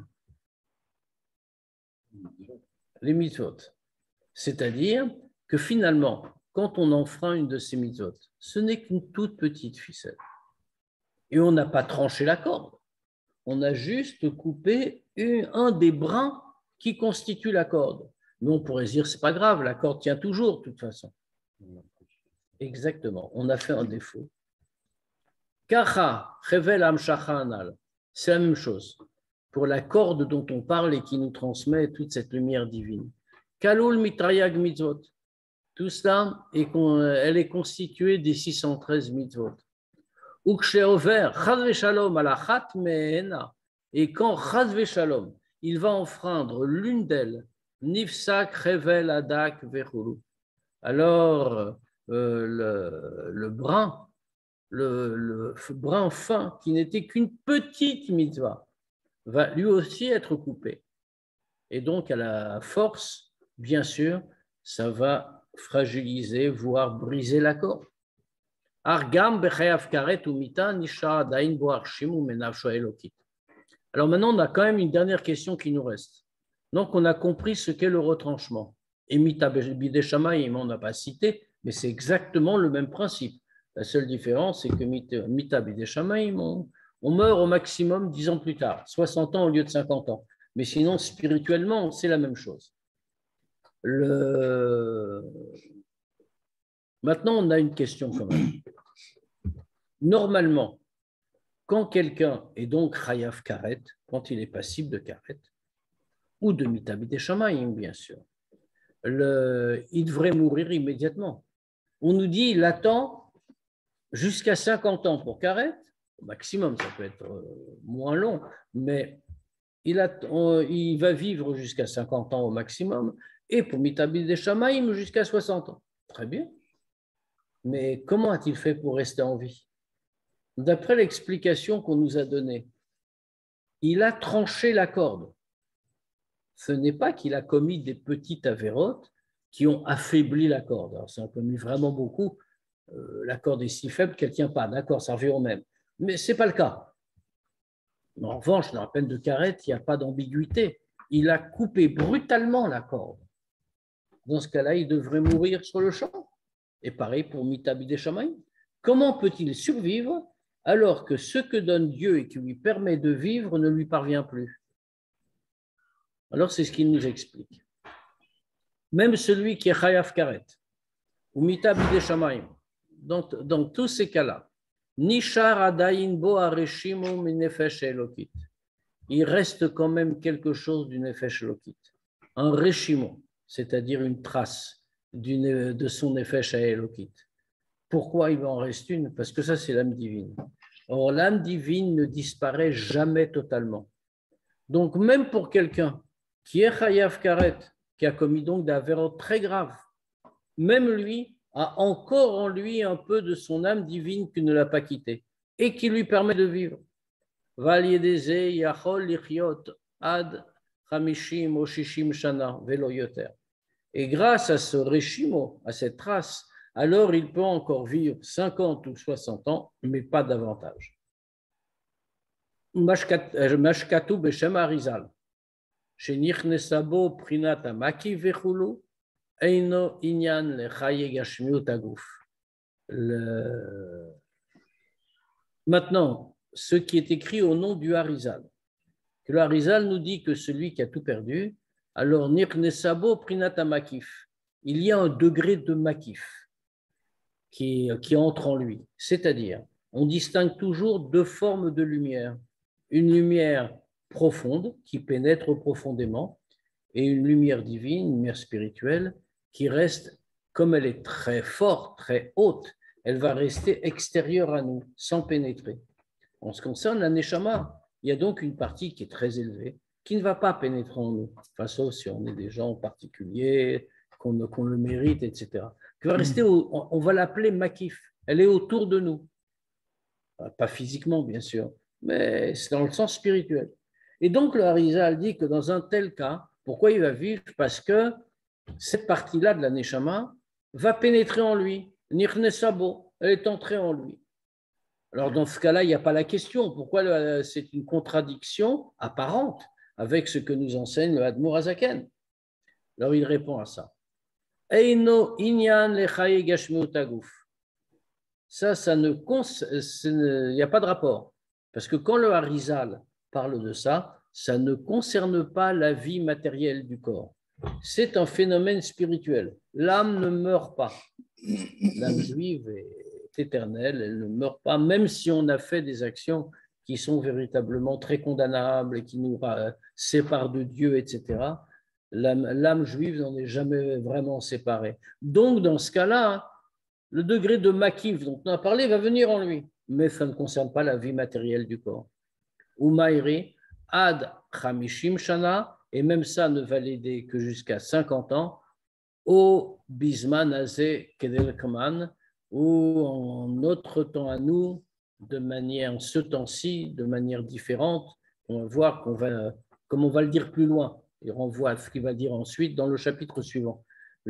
Les mitzvot. C'est-à-dire que finalement, quand on enfreint une de ces mitzvot, ce n'est qu'une toute petite ficelle. Et on n'a pas tranché la corde. On a juste coupé un des brins qui constituent la corde. Mais on pourrait se dire, c'est pas grave, la corde tient toujours de toute façon. Exactement, on a fait un défaut. Kacha, chevel amshacha anal, c'est la même chose. Pour la corde dont on parle et qui nous transmet toute cette lumière divine. Kalul mitrayag mitzvot. Tout cela, elle est constituée des 613 mitzvot. Uksheover, chaz veshalom alachat meena. Et quand chaz veshalom, il va enfreindre l'une d'elles, nifsak revel adak vechulu. Alors, le brin fin qui n'était qu'une petite mitzvah va lui aussi être coupé. Et donc, à la force, bien sûr, ça va fragiliser, voire briser la corde. Alors maintenant, on a quand même une dernière question qui nous reste. Donc, on a compris ce qu'est le retranchement. Et Mita Bidei Shamayim, on n'a pas cité, mais c'est exactement le même principe. La seule différence, c'est que Mita Bidei Shamayim, on meurt au maximum 10 ans plus tard, 60 ans au lieu de 50 ans. Mais sinon, spirituellement, c'est la même chose. Maintenant, on a une question quand même. Normalement, quand quelqu'un est donc Chayav Karet, quand il est passible de Karet, ou de Mita Bidei Shamayim, bien sûr, il devrait mourir immédiatement. On nous dit il attend jusqu'à 50 ans pour Karet, au maximum, ça peut être moins long, mais il va vivre jusqu'à 50 ans au maximum, et pour Mita Bidei Shamayim jusqu'à 60 ans. Très bien. Mais comment a-t-il fait pour rester en vie? D'après l'explication qu'on nous a donnée, il a tranché la corde. Ce n'est pas qu'il a commis des petites avérotes qui ont affaibli la corde. Alors, ça a commis vraiment beaucoup. La corde est si faible qu'elle ne tient pas. D'accord, ça revient au même. Mais ce n'est pas le cas. En revanche, dans la peine de karet, il n'y a pas d'ambiguïté. Il a coupé brutalement la corde. Dans ce cas-là, il devrait mourir sur le champ. Et pareil pour Mita Bidei Shamayim. Comment peut-il survivre alors que ce que donne Dieu et qui lui permet de vivre ne lui parvient plus? Alors, c'est ce qu'il nous explique. Même celui qui est Chayav Karet, ou Mita Bidei Shamayim, dans tous ces cas-là, Nishar Adayin Bo Areshimu Minefesh Elokit, il reste quand même quelque chose d'une nefesh elokite, un réchimon, c'est-à-dire une trace de son nefesh à elokite. Pourquoi il en reste une? Parce que ça, c'est l'âme divine. Or, l'âme divine ne disparaît jamais totalement. Donc, même pour quelqu'un qui est chayav karet, qui a commis donc des avérotes très graves, même lui a encore en lui un peu de son âme divine qui ne l'a pas quitté et qui lui permet de vivre. Ad Hamishim o Shishim Shana Velo Yoter. Et grâce à ce réchimo, à cette trace, alors il peut encore vivre 50 ou 60 ans, mais pas davantage. Mashkatu Beshem Arizal. Shenichnesabo Prinat Amaki Vechulu. Eino Inyan le Chaye Gashmiut Aguf. Maintenant, ce qui est écrit au nom du Harizal, que le Harizal nous dit que celui qui a tout perdu, alors Nirnesabo Prinata Makif, il y a un degré de Makif qui entre en lui. C'est-à-dire, on distingue toujours deux formes de lumière. Une lumière profonde qui pénètre profondément et une lumière divine, une lumière spirituelle qui reste, comme elle est très forte, très haute, elle va rester extérieure à nous, sans pénétrer. En ce qui concerne la Neshama, il y a donc une partie qui est très élevée, qui ne va pas pénétrer en nous, enfin, sauf si on est des gens particuliers, qu'on le mérite, etc. Qui va rester, on va l'appeler Makif, elle est autour de nous. Pas physiquement, bien sûr, mais c'est dans le sens spirituel. Et donc, le Harizal dit que dans un tel cas, pourquoi il va vivre? Parce que cette partie-là de la Neshama va pénétrer en lui. Nirnesabo, elle est entrée en lui. Alors, dans ce cas-là, il n'y a pas la question. Pourquoi c'est une contradiction apparente avec ce que nous enseigne le Admour Azaken? Alors, il répond à ça. Eino inyan lechaye gashmeut aguf. Ça il n'y a pas de rapport. Parce que quand le Harizal parle de ça, ça ne concerne pas la vie matérielle du corps. C'est un phénomène spirituel. L'âme ne meurt pas. L'âme juive est éternelle, elle ne meurt pas, même si on a fait des actions qui sont véritablement très condamnables et qui nous séparent de Dieu, etc. L'âme juive n'en est jamais vraiment séparée. Donc, dans ce cas-là, le degré de makif dont on a parlé va venir en lui, mais ça ne concerne pas la vie matérielle du corps. Umairi, ad chamishim shana, et même ça ne va l'aider que jusqu'à 50 ans, au bisman azé kedelkaman, ou en notre temps à nous, de manière, ce temps-ci, de manière différente, on va voir comme on va le dire plus loin, et on voit ce qu'il va dire ensuite dans le chapitre suivant,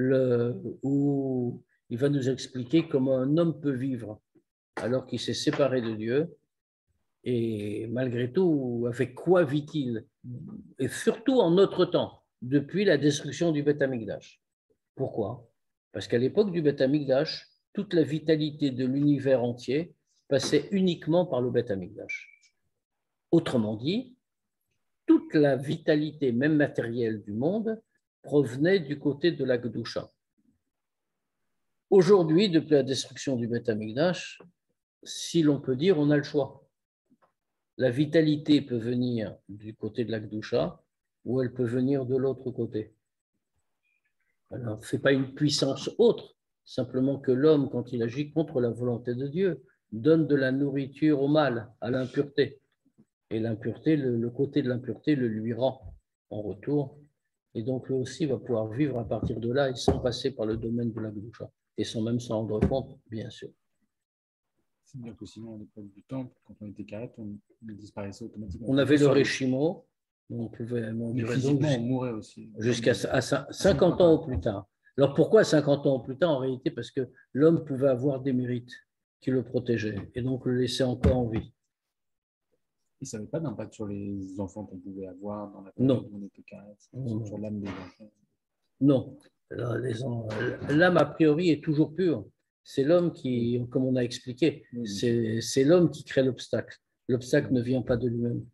où il va nous expliquer comment un homme peut vivre alors qu'il s'est séparé de Dieu, et malgré tout, avec quoi vit-il? Et surtout en notre temps, depuis la destruction du Beth Amikdash. Pourquoi? Parce qu'à l'époque du Beth Amikdash, toute la vitalité de l'univers entier passait uniquement par le Beth Amikdash. Autrement dit, toute la vitalité, même matérielle, du monde provenait du côté de la Kedusha. Aujourd'hui, depuis la destruction du Beth Amikdash, si l'on peut dire, on a le choix. La vitalité peut venir du côté de la Kedusha ou elle peut venir de l'autre côté. Alors, ce n'est pas une puissance autre, simplement que l'homme, quand il agit contre la volonté de Dieu, donne de la nourriture au mal, à l'impureté. Et l'impureté, le côté de l'impureté le lui rend en retour. Et donc, lui aussi va pouvoir vivre à partir de là et sans passer par le domaine de la Kedusha. Et sans même s'en rendre compte, bien sûr. C'est-à-dire que sinon, à l'époque du temple, quand on était carré, on disparaissait automatiquement. On avait le réchimo, on pouvait mais physiquement, on mourait aussi. Jusqu'à 50 ans au plus tard. Alors pourquoi 50 ans au plus tard? En réalité, parce que l'homme pouvait avoir des mérites qui le protégeaient et donc le laissaient encore en vie. Et ça n'avait pas d'impact sur les enfants qu'on pouvait avoir dans la période où on était carré, sur l'âme des enfants? Non. L'âme, a priori, est toujours pure. C'est l'homme qui, comme on a expliqué, c'est l'homme qui crée l'obstacle. L'obstacle ne vient pas de lui-même.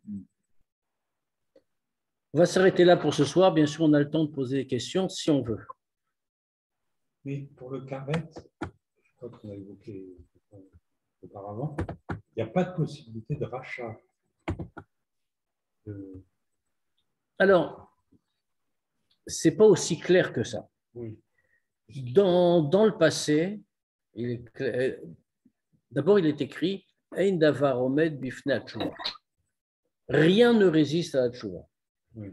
On va s'arrêter là pour ce soir. Bien sûr, on a le temps de poser des questions si on veut. Mais pour le carré, je crois qu'on a évoqué auparavant, il n'y a pas de possibilité de rachat. Alors, ce n'est pas aussi clair que ça. Oui. Dans le passé, d'abord, il est écrit Ein davar omed bifnei hatshuva. Rien ne résiste à la tchouva. Oui.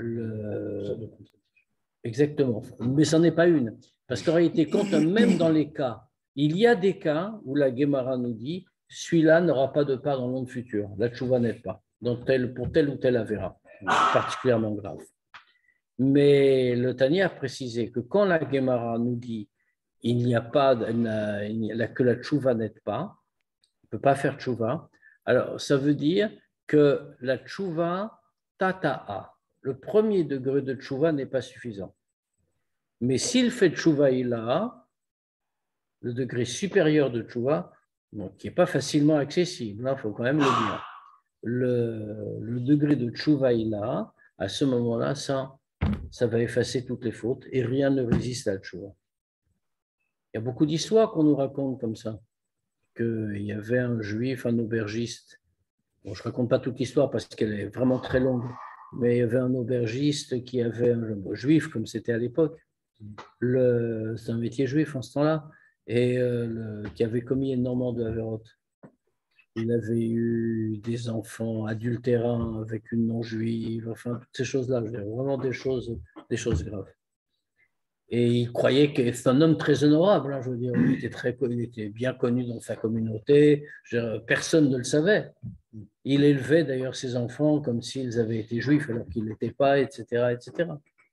Exactement. Mais ce n'en est pas une. Parce qu'en réalité, quand même dans les cas, il y a des cas où la Gemara nous dit celui-là n'aura pas de part dans le monde futur. La tchouva n'aide pas. Pour tel ou tel avéra, particulièrement grave. Mais le Tanya a précisé que quand la Gemara nous dit il n'y a pas, que la tchouva n'aide pas, on ne peut pas faire tchouva, alors ça veut dire que la tchouva tata'a, le premier degré de tchouva n'est pas suffisant. Mais s'il fait tchouva ila, le degré supérieur de tchouva, qui n'est pas facilement accessible, il faut quand même le dire, le degré de tchouva ila, à ce moment-là, ça va effacer toutes les fautes et rien ne résiste à la tchouva. Il y a beaucoup d'histoires qu'on nous raconte comme ça, qu'il y avait un juif, un aubergiste. Bon, je ne raconte pas toute l'histoire parce qu'elle est vraiment très longue, mais il y avait un aubergiste qui avait un juif, comme c'était à l'époque. C'est un métier juif en ce temps-là, et qui avait commis énormément de avérotes. Il avait eu des enfants adultérins avec une non-juive, enfin, toutes ces choses-là, vraiment des choses graves. Et il croyait que c'est un homme très honorable, hein, je veux dire, il était bien connu dans sa communauté, personne ne le savait. Il élevait d'ailleurs ses enfants comme s'ils avaient été juifs alors qu'ils ne l'étaient pas, etc., etc.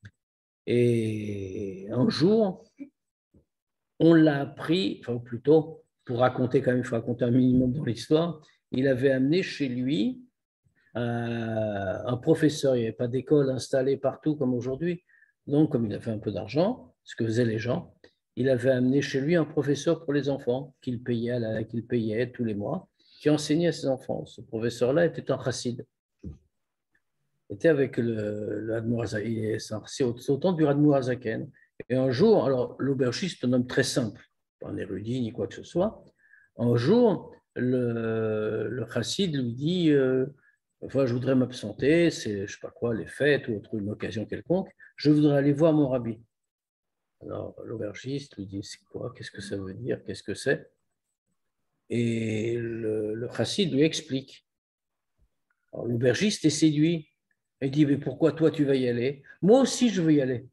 Et un jour, on l'a appris, enfin plutôt, pour raconter quand même, il faut raconter un minimum dans l'histoire, il avait amené chez lui un professeur, il n'y avait pas d'école installée partout comme aujourd'hui, donc comme il avait un peu d'argent, ce que faisaient les gens, il avait amené chez lui un professeur pour les enfants qu'il payait tous les mois, qui enseignait à ses enfants. Ce professeur-là était un chassid. Il était avec le Admorazaken, c'est au temps du Admorazaken. Et un jour, alors l'aubergiste est un homme très simple, pas un érudit ni quoi que ce soit. Un jour, le chassid lui dit enfin, je voudrais m'absenter, c'est je ne sais pas quoi, les fêtes ou une occasion quelconque, je voudrais aller voir mon rabbi. Alors l'aubergiste lui dit c'est quoi, qu'est-ce que ça veut dire, qu'est-ce que c'est? Et le chassid lui explique. Alors l'aubergiste est séduit. Il dit mais pourquoi toi tu vas y aller? Moi aussi je veux y aller.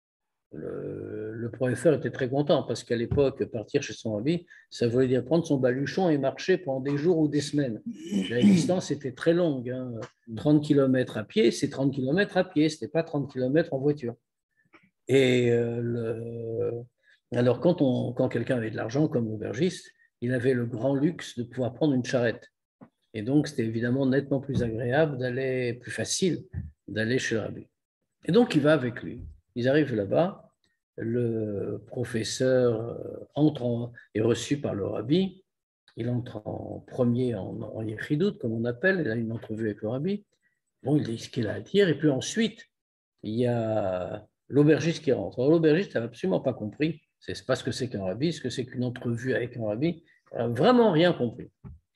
Le professeur était très content parce qu'à l'époque, partir chez son rabbi, ça voulait dire prendre son baluchon et marcher pendant des jours ou des semaines. La distance était très longue. 30 km à pied, c'est 30 km à pied, ce n'était pas 30 km en voiture. Et alors, quand quelqu'un avait de l'argent comme aubergiste, il avait le grand luxe de pouvoir prendre une charrette. Et donc, c'était évidemment nettement plus agréable plus facile d'aller chez le rabbi. Et donc, il va avec lui. Ils arrivent là-bas. Le professeur est reçu par le rabbi. Il entre en premier en Yechidout, comme on appelle. Il a une entrevue avec le rabbi. Bon, il dit ce qu'il a à dire. Et puis ensuite, il y a l'aubergiste qui rentre. Alors, l'aubergiste n'a absolument pas compris. C'est pas ce que c'est qu'un rabbi, ce que c'est qu'une entrevue avec un rabbi. Il n'a vraiment rien compris.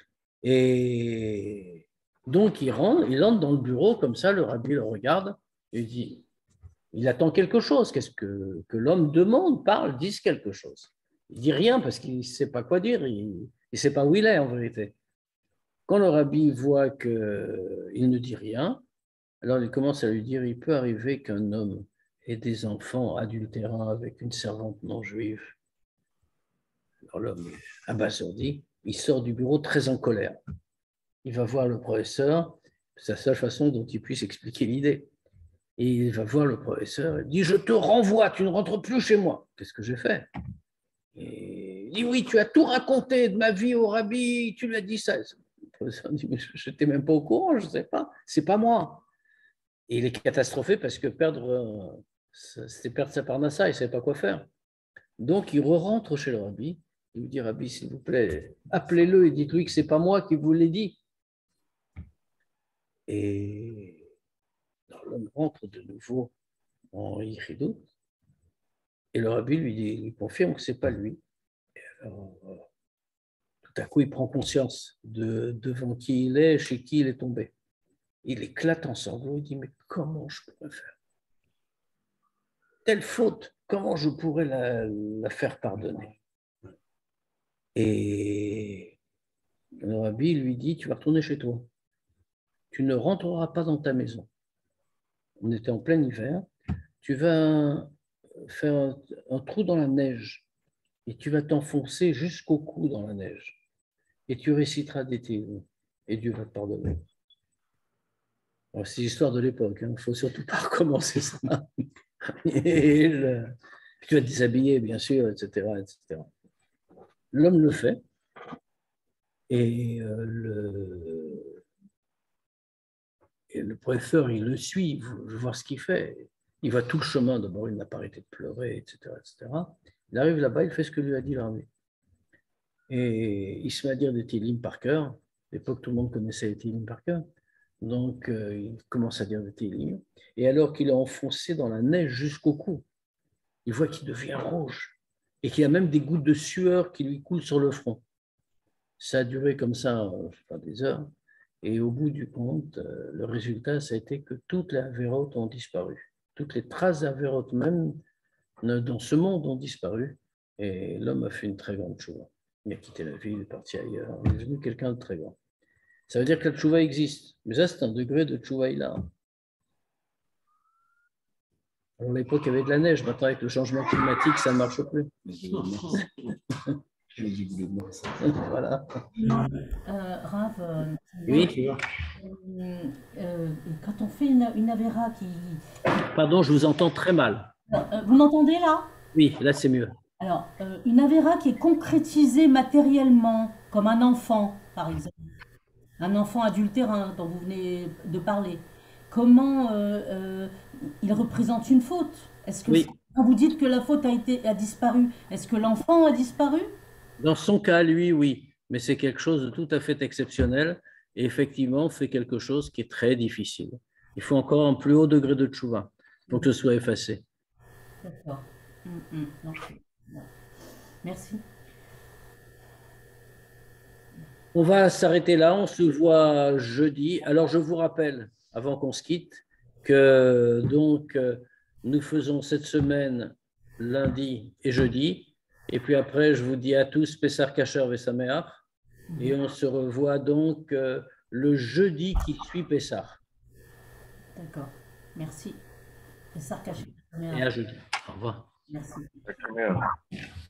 Et donc, il entre dans le bureau, comme ça, le rabbi le regarde et dit, il attend quelque chose, qu'est-ce que l'homme demande, parle, dise quelque chose. Il dit rien parce qu'il ne sait pas quoi dire, il ne sait pas où il est en vérité. Quand le rabbi voit qu'il ne dit rien, alors il commence à lui dire, il peut arriver qu'un homme ait des enfants adultérins avec une servante non juive. Alors l'homme est abasourdi, il sort du bureau très en colère. Il va voir le professeur, c'est la seule façon dont il puisse expliquer l'idée. Et il va voir le professeur, il dit « Je te renvoie, tu ne rentres plus chez moi. » Qu'est-ce que j'ai fait? Et il dit « Oui, tu as tout raconté de ma vie au rabbi, tu lui as dit ça. » Le professeur dit « Mais je n'étais même pas au courant, je ne sais pas, c'est pas moi. » Et il est catastrophé parce que c'était perdre sa parnassa, il ne savait pas quoi faire. Donc il rentre chez le rabbi, il lui dit « Rabbi, s'il vous plaît, appelez-le et dites-lui que ce n'est pas moi qui vous l'ai dit. » Et l'homme rentre de nouveau en Yichidou, et le rabbi lui confirme que ce n'est pas lui. Et alors, tout à coup, il prend conscience devant qui il est, chez qui il est tombé. Il éclate en sanglots, il dit, mais comment je pourrais faire telle faute, comment je pourrais la faire pardonner? Et le rabbi lui dit, tu vas retourner chez toi. Tu ne rentreras pas dans ta maison. On était en plein hiver. Tu vas faire un trou dans la neige et tu vas t'enfoncer jusqu'au cou dans la neige. Et tu réciteras des télim et Dieu va te pardonner. C'est l'histoire de l'époque. Il ne faut surtout pas recommencer ça. Et tu vas te déshabiller, bien sûr, etc. etc. L'homme le fait. Et le professeur, il le suit, il veut voir ce qu'il fait. Il va tout le chemin, d'abord il n'a pas arrêté de pleurer, etc., etc. Il arrive là-bas, il fait ce que lui a dit l'armée. Et il se met à dire des télim par cœur. À l'époque, tout le monde connaissait les télim par cœur. Donc, il commence à dire des télim. Et alors qu'il est enfoncé dans la neige jusqu'au cou, il voit qu'il devient rouge et qu'il y a même des gouttes de sueur qui lui coulent sur le front. Ça a duré comme ça, je sais pas, des heures. Et au bout du compte, le résultat, ça a été que toutes les avérotes ont disparu. Toutes les traces d'avérotes, même dans ce monde, ont disparu. Et l'homme a fait une très grande tchouva. Il a quitté la ville, il est parti ailleurs. Il est devenu quelqu'un de très grand. Ça veut dire que la tchouva existe. Mais ça, c'est un degré de tchouva là. À l'époque, il y avait de la neige. Maintenant, avec le changement climatique, ça ne marche plus. Voilà. Rav, Oui. Quand on fait une avéra qui... Pardon, je vous entends très mal. Vous m'entendez là? Oui, là c'est mieux. Alors, une avéra qui est concrétisée matériellement, comme un enfant, par exemple, un enfant adultérin dont vous venez de parler, comment il représente une faute? Est-ce que Oui. quand vous dites que la faute a disparu, est-ce que l'enfant a disparu? Dans son cas, lui, oui. Mais c'est quelque chose de tout à fait exceptionnel. Et effectivement, c'est quelque chose qui est très difficile. Il faut encore un plus haut degré de tchouva pour que ce soit effacé. D'accord. Non. Merci. On va s'arrêter là. On se voit jeudi. Alors, je vous rappelle, avant qu'on se quitte, que donc nous faisons cette semaine lundi et jeudi. Et puis après, je vous dis à tous Pessar Kasher Vesameach. Et on se revoit donc le jeudi qui suit Pessar. D'accord. Merci. Pessar Kasher. Et à jeudi. Au revoir. Merci.